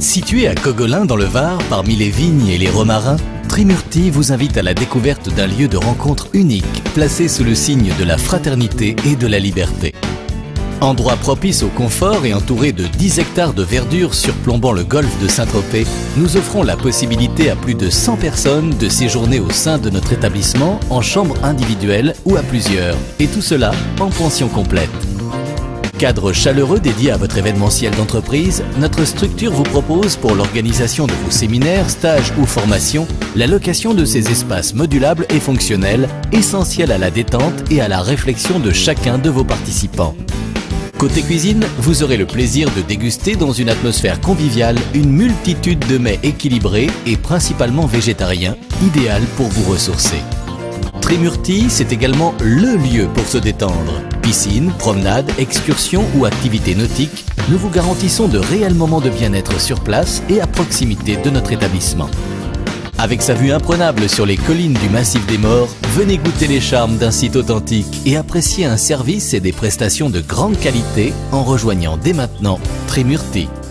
Situé à Cogolin dans le Var, parmi les vignes et les romarins, Trimurti vous invite à la découverte d'un lieu de rencontre unique, placé sous le signe de la fraternité et de la liberté. Endroit propice au confort et entouré de 10 hectares de verdure surplombant le golfe de Saint-Tropez, nous offrons la possibilité à plus de 100 personnes de séjourner au sein de notre établissement en chambre individuelle ou à plusieurs, et tout cela en pension complète. Cadre chaleureux dédié à votre événementiel d'entreprise, notre structure vous propose pour l'organisation de vos séminaires, stages ou formations, la location de ces espaces modulables et fonctionnels, essentiels à la détente et à la réflexion de chacun de vos participants. Côté cuisine, vous aurez le plaisir de déguster dans une atmosphère conviviale une multitude de mets équilibrés et principalement végétariens, idéal pour vous ressourcer. Trimurti, c'est également le lieu pour se détendre. Piscine, promenade, excursion ou activités nautiques, nous vous garantissons de réels moments de bien-être sur place et à proximité de notre établissement. Avec sa vue imprenable sur les collines du Massif des Maures, venez goûter les charmes d'un site authentique et apprécier un service et des prestations de grande qualité en rejoignant dès maintenant Trimurti.